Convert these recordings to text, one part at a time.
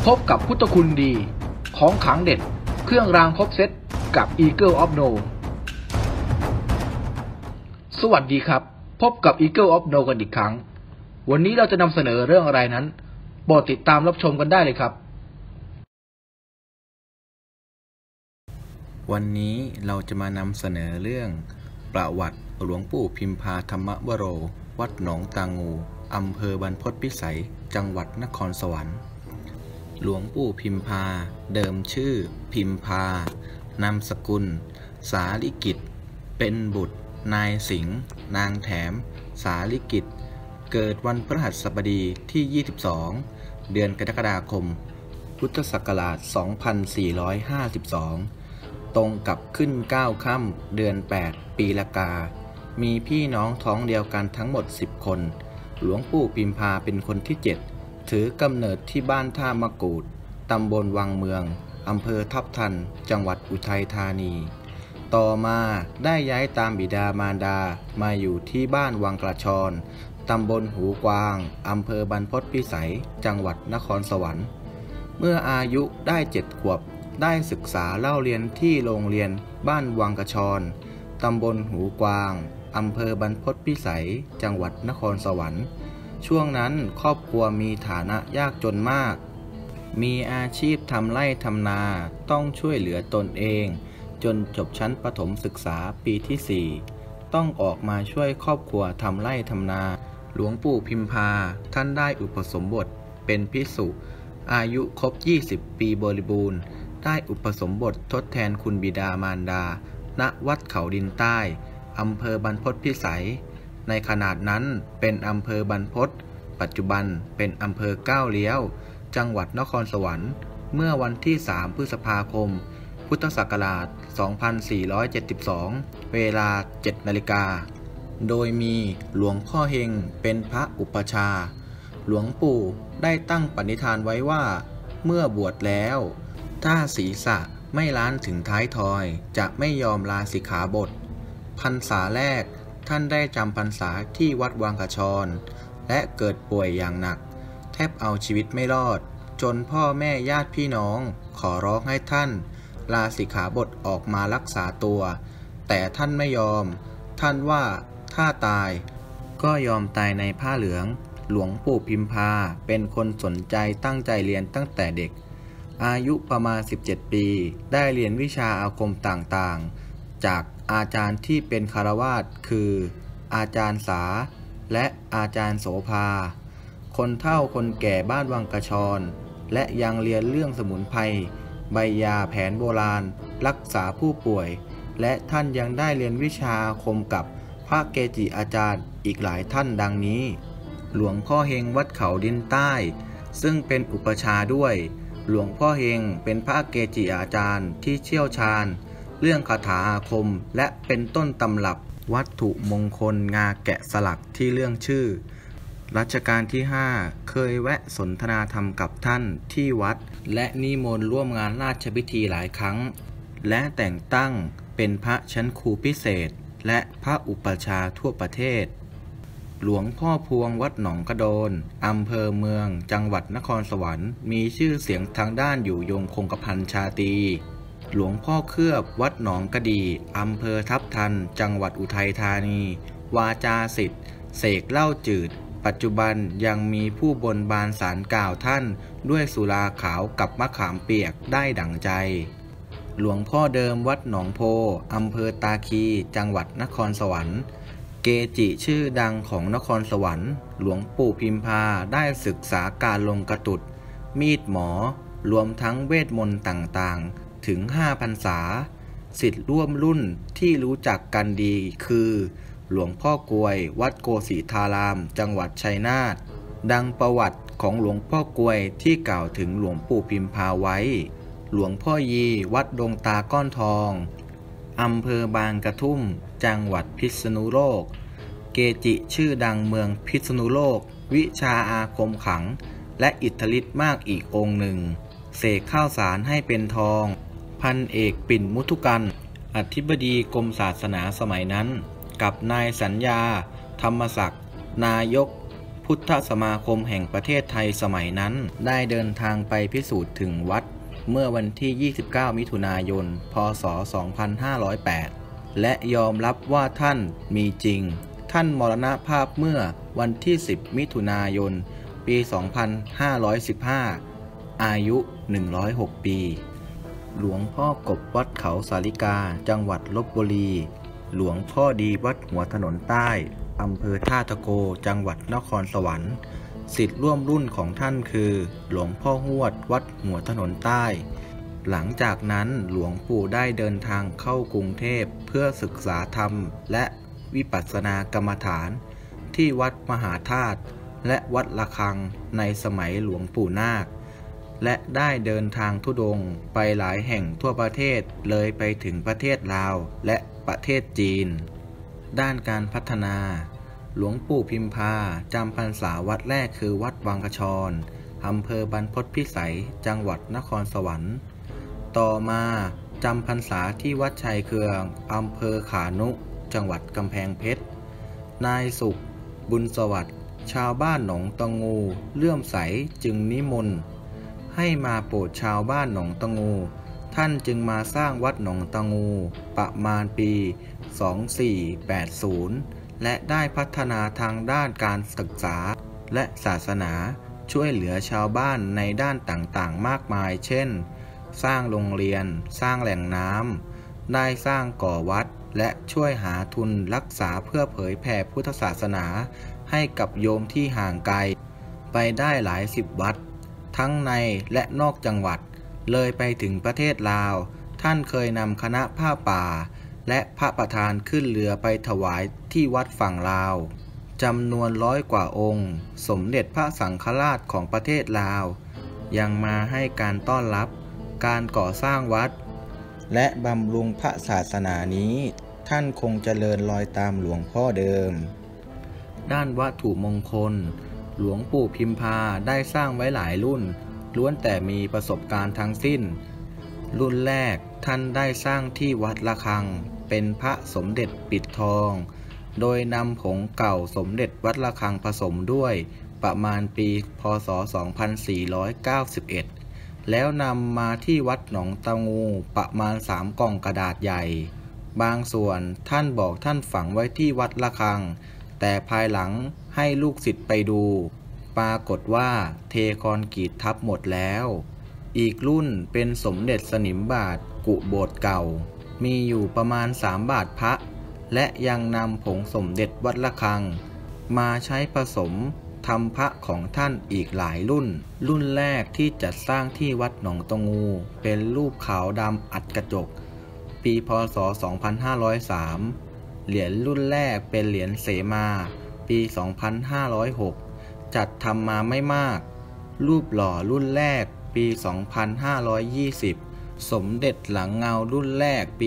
พบกับพุทธคุณดีของขลังเด็ดเครื่องรางครบเซตกับ Eagle of No สวัสดีครับพบกับ Eagle of No กันอีกครั้งวันนี้เราจะนำเสนอเรื่องอะไรนั้นโปรดติดตามรับชมกันได้เลยครับวันนี้เราจะมานำเสนอเรื่องประวัติหลวงปู่พิมพาธรรมวโรวัดหนองตางูอำเภอบรรพตพิสัยจังหวัดนครสวรรค์หลวงปู่พิมพาเดิมชื่อพิมพานามสกุลสาลิกิจเป็นบุตรนายสิงห์นางแถมสาลิกิจเกิดวันพฤหัสบดีที่ 22 เดือนกรกฎาคม พุทธศักราช 2452 ตรงกับขึ้น9 ค่ำเดือน 8 ปีละกา มีพี่น้องท้องเดียวกันทั้งหมด 10 คน หลวงปู่พิมพาเป็นคนที่ 7ถือกำเนิดที่บ้านท่ามะกูดตำบลวังเมืองอำเภอทับทันจังหวัดอุทัยธานีต่อมาได้ย้ายตามบิดามารดามาอยู่ที่บ้านวังกระชอนตำบลหูกวางอำเภอบรรพตพิสัยจังหวัดนครสวรรค์เมื่ออายุได้7 ขวบได้ศึกษาเล่าเรียนที่โรงเรียนบ้านวังกระชอนตำบลหูกวางอำเภอบรรพตพิสัยจังหวัดนครสวรรค์ช่วงนั้นครอบครัวมีฐานะยากจนมากมีอาชีพทำไร่ทำนาต้องช่วยเหลือตนเองจนจบชั้นประถมศึกษาปีที่ 4ต้องออกมาช่วยครอบครัวทำไร่ทำนาหลวงปู่พิมพาท่านได้อุปสมบทเป็นภิกษุอายุครบ20 ปีบริบูรณ์ได้อุปสมบททดแทนคุณบิดามารดาณวัดเขาดินใต้อำเภอบรรพตพิสัยในขนาดนั้นเป็นอำเภอบรรพตปัจจุบันเป็นอำเภอก้าวเลี้ยวจังหวัดนครสวรรค์เมื่อวันที่ 3 พฤษภาคม พุทธศักราช 2472 เวลา 7 นาฬิกาโดยมีหลวงพ่อเฮงเป็นพระอุปชาหลวงปู่ได้ตั้งปณิธานไว้ว่าเมื่อบวชแล้วถ้าศีรษะไม่ล้านถึงท้ายทอยจะไม่ยอมลาสิกขาบทพรรษาแรกท่านได้จำพรรษาที่วัดวังกระชอนและเกิดป่วยอย่างหนักแทบเอาชีวิตไม่รอดจนพ่อแม่ญาติพี่น้องขอร้องให้ท่านลาสิกขาบทออกมารักษาตัวแต่ท่านไม่ยอมท่านว่าถ้าตายก็ยอมตายในผ้าเหลืองหลวงปู่พิมพาเป็นคนสนใจตั้งใจเรียนตั้งแต่เด็กอายุประมาณ17 ปีได้เรียนวิชาอาคมต่างๆจากอาจารย์ที่เป็นฆราวาสคืออาจารย์สาและอาจารย์โสภาคนเฒ่าคนแก่บ้านวังกระชอนและยังเรียนเรื่องสมุนไพรใบยาแผนโบราณรักษาผู้ป่วยและท่านยังได้เรียนวิชาอาคมกับพระเกจิอาจารย์อีกหลายท่านดังนี้หลวงพ่อเฮงวัดเขาดินใต้ซึ่งเป็นอุปชาด้วยหลวงพ่อเฮงเป็นพระเกจิอาจารย์ที่เชี่ยวชาญเรื่องคาถาอาคมและเป็นต้นตำรับวัตถุมงคลงาแกะสลักที่เรื่องชื่อรัชกาลที่ 5เคยแวะสนทนาธรรมกับท่านที่วัดและนิมนต์ร่วมงานราชพิธีหลายครั้งและแต่งตั้งเป็นพระชั้นครูพิเศษและพระอุปชาทั่วประเทศหลวงพ่อพวงวัดหนองกระโดนอำเภอเมืองจังหวัดนครสวรรค์มีชื่อเสียงทางด้านอยู่ยงคงกระพันชาตรีหลวงพ่อเคลือบวัดหนองกระดีอำเภอทับทันจังหวัดอุทัยธานีวาจาศิษย์เสกเหล้าจืดปัจจุบันยังมีผู้บนบานศาลกล่าวท่านด้วยสุราขาวกับมะขามเปียกได้ดั่งใจหลวงพ่อเดิมวัดหนองโพอำเภอตาคีจังหวัดนครสวรรค์เกจิชื่อดังของนครสวรรค์หลวงปู่พิมพาได้ศึกษาการลงกระตุดมีดหมอรวมทั้งเวทมนต์ต่างๆถึง5 พรรษาศิษย์ร่วมรุ่นที่รู้จักกันดีคือหลวงพ่อกวยวัดโกสิธารามจังหวัดชัยนาทดังประวัติของหลวงพ่อกวยที่กล่าวถึงหลวงปู่พิมพาไว้หลวงพ่อยีวัดดงตาก้อนทองอำเภอบางกระทุ่มจังหวัดพิษณุโลกเกจิชื่อดังเมืองพิษณุโลกวิชาอาคมขลังและอิทธิฤทธิ์มากอีกองค์หนึ่งเสกข้าวสารให้เป็นทองพันเอกปิ่นมุทุกันอธิบดีกรมศาสนาสมัยนั้นกับนายสัญญาธรรมศักดิ์นายกพุทธสมาคมแห่งประเทศไทยสมัยนั้นได้เดินทางไปพิสูจน์ถึงวัดเมื่อวันที่ 29 มิถุนายน พ.ศ. 2508 และยอมรับว่าท่านมีจริงท่านมรณภาพเมื่อวันที่ 10 มิถุนายน ปี 2515 อายุ 106 ปี หลวงพ่อกบวัดเขาสาลิกา จังหวัดลพบุรี หลวงพ่อดีวัดหัวถนนใต้ อำเภอท่าตะโก จังหวัดนครสวรรค์ ศิษย์ร่วมรุ่นของท่านคือ หลวงพ่อหวดวัดหัวถนนใต้ หลังจากนั้นหลวงปู่ได้เดินทางเข้ากรุงเทพเพื่อศึกษาธรรมและวิปัสสนากรรมฐานที่วัดมหาธาตุและวัดระฆังในสมัยหลวงปู่นาคและได้เดินทางธุดงค์ไปหลายแห่งทั่วประเทศเลยไปถึงประเทศลาวและประเทศจีนด้านการพัฒนาหลวงปู่พิมพาจำพรรษาวัดแรกคือวัดวังกชรอำเภอบรรพตพิสัยจังหวัดนครสวรรค์ต่อมาจำพรรษาที่วัดชัยเคืองอำเภอขานุจังหวัดกำแพงเพชรนายสุขบุญสวัสดิ์ชาวบ้านหนองตะงูเลื่อมใสจึงนิมนต์ให้มาโปรดชาวบ้านหนองตะงูท่านจึงมาสร้างวัดหนองตะงูประมาณปี 2480 และได้พัฒนาทางด้านการศึกษาและศาสนาช่วยเหลือชาวบ้านในด้านต่างๆมากมายเช่นสร้างโรงเรียนสร้างแหล่งน้ำได้สร้างก่อวัดและช่วยหาทุนรักษาเพื่อเผยแผ่พุทธศาสนาให้กับโยมที่ห่างไกลไปได้หลายสิบวัดทั้งในและนอกจังหวัดเลยไปถึงประเทศลาวท่านเคยนำคณะผ้าป่าและพระประธานขึ้นเรือไปถวายที่วัดฝั่งลาวจำนวน100 กว่าองค์สมเด็จพระสังฆราชของประเทศลาวยังมาให้การต้อนรับการก่อสร้างวัดและบำรุงพระศาสนานี้ท่านคงเจริญรอยตามหลวงพ่อเดิมด้านวัตถุมงคลหลวงปู่พิมพาได้สร้างไว้หลายรุ่นล้วนแต่มีประสบการณ์ทั้งสิ้นรุ่นแรกท่านได้สร้างที่วัดระฆังเป็นพระสมเด็จปิดทองโดยนำผงเก่าสมเด็จวัดระฆังผสมด้วยประมาณปีพ.ศ. 2491แล้วนำมาที่วัดหนองตะงูประมาณ3 กล่องกระดาษใหญ่บางส่วนท่านบอกท่านฝังไว้ที่วัดระฆังแต่ภายหลังให้ลูกศิษย์ไปดูปรากฏว่าเทคอนกรีตทับหมดแล้วอีกรุ่นเป็นสมเด็จสนิมบาทกุโบสถ์เก่ามีอยู่ประมาณ3 บาทพระและยังนำผงสมเด็จวัดระฆังมาใช้ผสมทำพระของท่านอีกหลายรุ่นแรกที่จัดสร้างที่วัดหนองตะงูเป็นรูปขาวดำอัดกระจกปีพ.ศ. 2503เหรียญรุ่นแรกเป็นเหรียญเสมาปี 2506จัดทำมาไม่มากรูปหล่อรุ่นแรกปี 2520สมเด็จหลังเงารุ่นแรกปี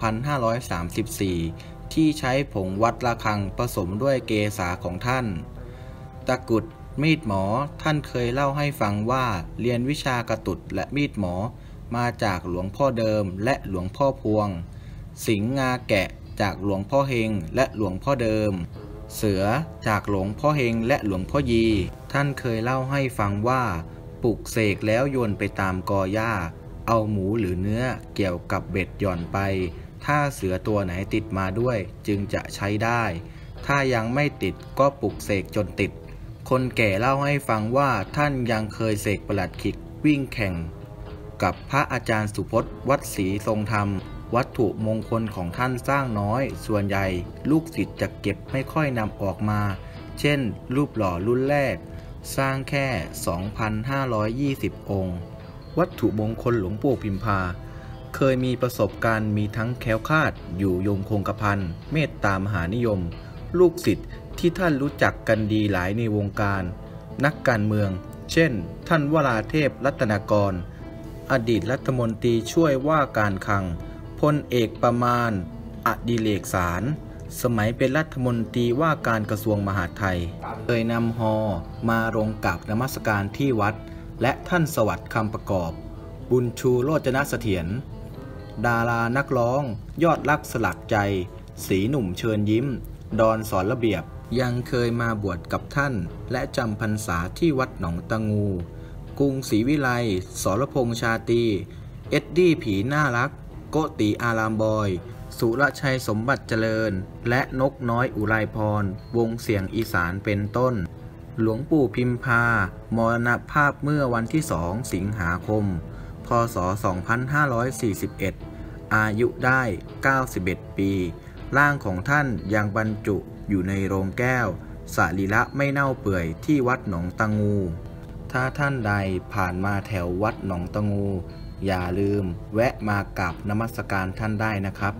2534ที่ใช้ผงวัดระฆังผสมด้วยเกศาของท่านตะกรุดมีดหมอท่านเคยเล่าให้ฟังว่าเรียนวิชากระตุดและมีดหมอมาจากหลวงพ่อเดิมและหลวงพ่อพวงสิงห์งาแกะจากหลวงพ่อเฮงและหลวงพ่อเดิมเสือจากหลวงพ่อเฮงและหลวงพ่อยีท่านเคยเล่าให้ฟังว่าปลุกเสกแล้วโยนไปตามกอหญ้าเอาหมูหรือเนื้อเกี่ยวกับเบ็ดหย่อนไปถ้าเสือตัวไหนติดมาด้วยจึงจะใช้ได้ถ้ายังไม่ติดก็ปลุกเสกจนติดคนแก่เล่าให้ฟังว่าท่านยังเคยเสกประหลัดขิกวิ่งแข่งกับพระอาจารย์สุพจน์วัดศรีทรงธรรมวัตถุมงคลของท่านสร้างน้อยส่วนใหญ่ลูกศิษย์จะเก็บไม่ค่อยนำออกมาเช่นรูปหล่อรุ่นแรกสร้างแค่ 2,520 องค์วัตถุมงคลหลวงปู่พิมพาเคยมีประสบการณ์มีทั้งแคล้วคลาดอยู่ยงคงกระพันเมตตามหานิยมลูกศิษย์ที่ท่านรู้จักกันดีหลายในวงการนักการเมืองเช่นท่านวราเทพรัตนากรอดีตรัฐมนตรีช่วยว่าการคลังพลเอกประมาณอดิเรกสารสมัยเป็นรัฐมนตรีว่าการกระทรวงมหาดไทยเคยนำฮอมาลงกราบนมัสการที่วัดและท่านสวัสดิ์คำประกอบบุญชูโรจนเสถียรดารานักร้องยอดรักสลักใจศรีหนุ่มเชิญยิ้มดอนสอนระเบียบยังเคยมาบวชกับท่านและจำพรรษาที่วัดหนองตะงูกรุงศรีวิไลสรพงษ์ชาตรีเอ็ดดี้ผีน่ารักโกติอารามบอยสุรชัยสมบัติเจริญและนกน้อยอุไรพรวงเสียงอีสานเป็นต้นหลวงปู่พิมพามรณภาพเมื่อวันที่ 2 สิงหาคม พ.ศ. 2541 อายุได้ 91 ปี ร่างของท่านยังบรรจุอยู่ในโรงแก้วสรีระไม่เน่าเปื่อยที่วัดหนองตะงู ถ้าท่านใดผ่านมาแถววัดหนองตะงู อย่าลืมแวะมากราบนมัสการท่านได้นะครับ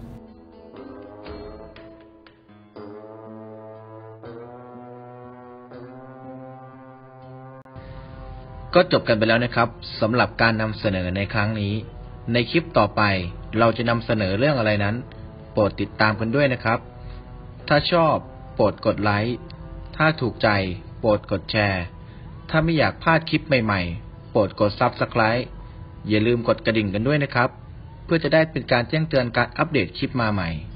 ก็จบกันไปแล้วนะครับสำหรับการนำเสนอในครั้งนี้ในคลิปต่อไปเราจะนำเสนอเรื่องอะไรนั้นโปรดติดตามกันด้วยนะครับถ้าชอบโปรดกดไลค์ถ้าถูกใจโปรดกดแชร์ถ้าไม่อยากพลาดคลิปใหม่ๆโปรดกด Subscribe อย่าลืมกดกระดิ่งกันด้วยนะครับเพื่อจะได้เป็นการแจ้งเตือนการอัปเดตคลิปมาใหม่